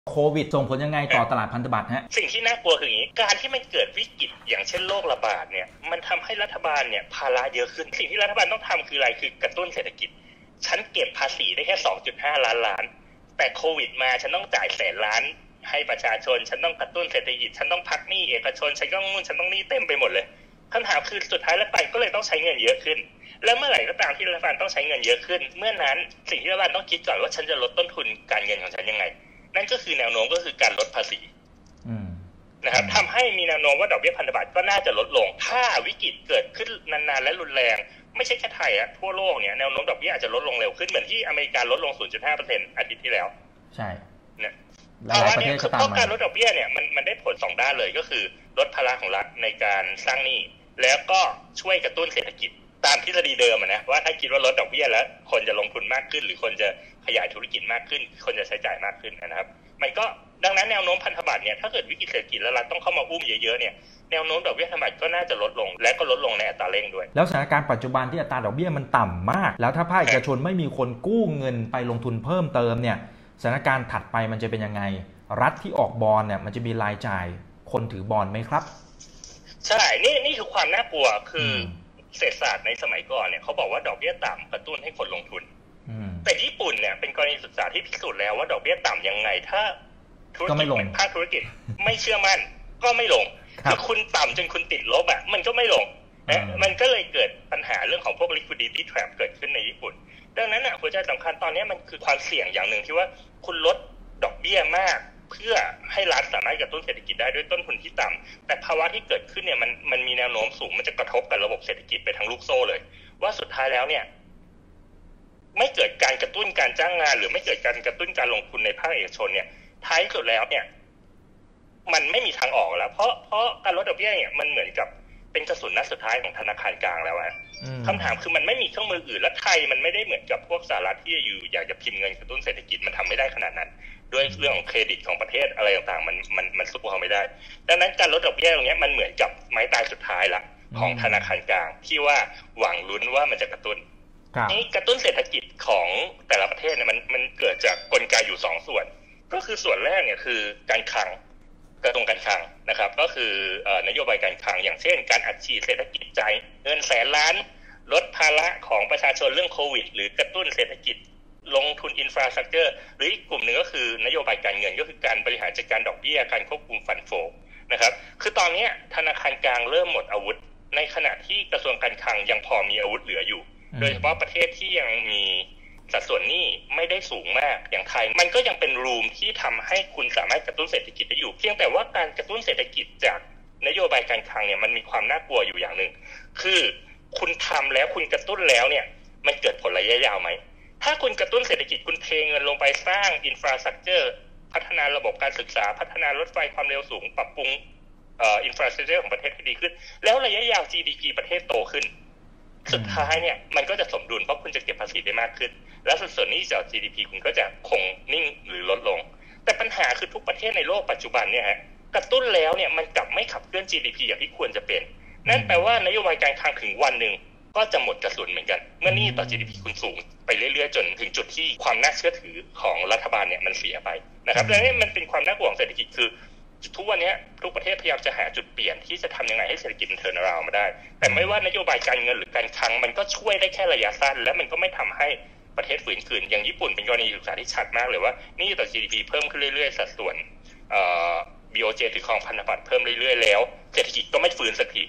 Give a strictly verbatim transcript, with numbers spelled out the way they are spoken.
โควิดส่งผลยังไงต่อตลาดพันธบัตรฮะสิ่งที่น่ากลัวคืออย่างนี้การที่มันเกิดวิกฤตอย่างเช่นโรคระบาดเนี่ยมันทำให้รัฐบาลเนี่ยภาระเยอะขึ้นสิ่งที่รัฐบาลต้องทำคืออะไรคือกระตุ้นเศรษฐกิจฉันเก็บภาษีได้แค่ สองจุดห้า ล้านล้านแต่โควิดมาฉันต้องจ่ายแสนล้านให้ประชาชนฉันต้องกระตุ้นเศรษฐกิจฉันต้องพักหนี้เอกชนฉันต้องนู่นฉันต้องนี่เต็มไปหมดเลยคำถามคือสุดท้ายรัฐบาลก็เลยต้องใช้เงินเยอะขึ้นแล้วเมื่อไหร่ก็ตามที่รัฐบาลต้องใช้เงินเยอะขึ้นเมื่อนั้นสิ่งที่รัฐบาลต้องคิดก่อนว่าฉันจะลดต้นทุนการเงินของฉันยังไงนั่นก็คือแนวโน้มก็คือการลดภาษีนะครับทำให้มีแนวโน้มว่าดอกเบี้ยพันธบัตรก็น่าจะลดลงถ้าวิกฤตเกิดขึ้นนานๆและรุนแรงไม่ใช่แค่ไทยอะทั่วโลกเนี่ยแนวโน้มดอกเบี้ยอาจจะลดลงเร็วขึ้นเหมือนที่อเมริกาลดลง ศูนย์จุดห้าเปอร์เซ็นต์ อาทิตย์ที่แล้วใช่เนี่ยภาวะนี้คือเพราะการลดดอกเบี้ยเนี่ยมันมันได้ผลสองด้านเลยก็คือลดภาระของรัฐในการสร้างหนี้แล้วก็ช่วยกระตุ้นเศรษฐกิจตามทฤษฎีเดิมนะว่าถ้าคิดว่าลดดอกเบี้ยแล้วคนจะลงทุนมากขึ้นหรือคนจะขยายธุรกิจมากขึ้นคนจะใช้จ่ายมากขึ้นนะครับมันก็ดังนั้นแนวโน้มพันธบัตรเนี่ยถ้าเกิดวิกฤตเศรษฐกิจแล้วรัฐต้องเข้ามาอุ้มเยอะๆเนี่ยแนวโน้มดอกเบี้ยพันธบัตรก็น่าจะลดลงและก็ลดลงในอัตราเร่งด้วยแล้วสถานการณ์ปัจจุบันที่อัตราดอกเบี้ยมันต่ำมากแล้วถ้าภาคเอกชนไม่มีคนกู้เงินไปลงทุนเพิ่มเติมเนี่ยสถานการณ์ถัดไปมันจะเป็นยังไงรัฐที่ออกบอนด์เนี่ยมันจะมีรายจ่ายคนถือบอนด์ไหมครับใช่นี่นี่คือความน่ากลัวคือเศรษฐศาสตร์ในสมัยก่อนเนี่ยเขาบอกว่าดอกเบี้ยต่ำกระตุ้นให้คนลงทุนแต่ญี่ปุ่นเนี่ยเป็นกรณีศึกษาที่พิสูจน์แล้วว่าดอกเบี้ยต่ำยังไงถ้าธุรกิจภาคธุรกิจไม่เชื่อมั่นก็ไม่ลงคือคุณต่ำจนคุณติดลบอ่ะมันก็ไม่ลงนะมันก็เลยเกิดปัญหาเรื่องของพวก liquidity trap เกิดขึ้นในญี่ปุ่นดังนั้นอ่ะหัวใจสำคัญตอนนี้มันคือความเสี่ยงอย่างหนึ่งที่ว่าคุณลดดอกเบี้ยมากเพื่อให้รัฐสามารถกระตุ้นเศรษฐกิจได้ด้วยต้นทุนที่ต่ำแต่ภาวะที่เกิดขึ้นเนี่ยมันมันมีแนวโน้มสูงมันจะกระทบกับระบบเศรษฐกิจไปทั้งลูกโซ่เลยว่าสุดท้ายแล้วเนี่ยไม่เกิดการกระตุ้นการจ้างงานหรือไม่เกิดการกระตุ้นการลงทุนในภาคเอกชนเนี่ยท้ายสุดแล้วเนี่ยมันไม่มีทางออกแล้วเพราะเพราะการลดดอกเบี้ยเนี่ยมันเหมือนกับเป็นกระสุนนัดสุดท้ายของธนาคารกลางแล้วอะคำถามคือมันไม่มีเครื่องมืออื่นและไทยมันไม่ได้เหมือนกับพวกสหรัฐที่อยู่อยากจะพิมพ์เงินกระตุ้นเศรษฐกิจมันทำไม่ได้ขนาดนั้นด้วยเรื่องของเครดิตของประเทศอะไรต่างๆมันมันมันสู้เขาไม่ได้ดังนั้นการลดดอกเบี้ยตรงนี้มันเหมือนกับไม้ตายสุดท้ายละของธนาคารกลางที่ว่าหวังลุ้นว่ามันจะกระตุ้นนี่กระตุ้นเศรษฐกิจของแต่ละประเทศเนี่ยมันมันเกิดจากกลไกอยู่สองส่วนก็คือส่วนแรกเนี่ยคือการคลังกระตุ้นการคลังนะครับก็คือนโยบายการคลังอย่างเช่นการอัดฉีดเศรษฐกิจจ่ายเงินแสนล้านลดภาระของประชาชนเรื่องโควิดหรือกระตุ้นเศรษฐกิจลงทุนอินฟราสตรัคเจอร์หรืออีกกลุ่มหนึ่งก็คือนโยบายการเงินก็คือการบริหารจัดการดอกเบี้ยการควบคุมฟันโฟนะครับคือตอนนี้ธนาคารกลางเริ่มหมดอาวุธในขณะที่กระทรวงการคลังยังพอมีอาวุธเหลืออยู่โดยเฉพาะประเทศที่ยังมีสัดส่วนหนี้ไม่ได้สูงมากอย่างไทยมันก็ยังเป็นรูมที่ทำให้คุณสามารถกระตุ้นเศรษฐกิจได้อยู่เพียงแต่ว่าการกระตุ้นเศรษฐกิจจากนโยบายการคลังเนี่ยมันมีความน่ากลัวอยู่อย่างหนึ่งคือคุณทำแล้วคุณกระตุ้นแล้วเนี่ยมันเกิดผลระยะยาวไหมถ้าคุณกระตุ้นเศรษฐกิจคุณเทเงินลงไปสร้างอินฟราสตรัคเจอร์พัฒนาระบบการศึกษาพัฒนารถไฟความเร็วสูงปรับปรุงเอ่ออินฟราสตรัคเจอร์ของประเทศให้ดีขึ้นแล้วระยะยาว จี ดี พี ประเทศโตขึ้นสุดท้ายเนี่ยมันก็จะสมดุลเพราะคุณจะเก็บภาษีได้มากขึ้นและสัดส่วนหนี้ต่อ จี ดี พี คุณก็จะคงนิ่งหรือลดลงแต่ปัญหาคือทุกประเทศในโลกปัจจุบันเนี่ยฮะกระตุ้นแล้วเนี่ยมันกลับไม่ขับเคลื่อน จี ดี พี อย่างที่ควรจะเป็นนั่นแปลว่านโยบายการคลังถึงวันหนึ่งก็จะหมดกระสุนเหมือนกันเมื่อหนี้ต่อ จี ดี พี คุณสูงไปเรื่อยๆจนถึงจุดที่ความน่าเชื่อถือของรัฐบาลเนี่ยมันเสียไปนะครับดังนั้นมันเป็นความน่ากลัวของเศรษฐกิจคือทุกวันนี้ทุกประเทศพยายามจะหาจุดเปลี่ยนที่จะทำยังไงให้เศรษฐกิจมันเทิร์นอราวด์มาได้แต่ไม่ว่านโยบายการเงินหรือการคลังมันก็ช่วยได้แค่ระยะสั้นและมันก็ไม่ทำให้ประเทศฝืนคืนอย่างญี่ปุ่นเป็นกรณีศึกษาที่ชัดมากเลยว่าหนี้ต่อ จี ดี พี เพิ่มขึ้นเรื่อยๆสัดส่วนเอ่อ บี โอ เจ ถือครองพันธบัตรเพิ่มเรื่อยๆแล้วเศรษฐกิจก็ไม่ฟื้นสักที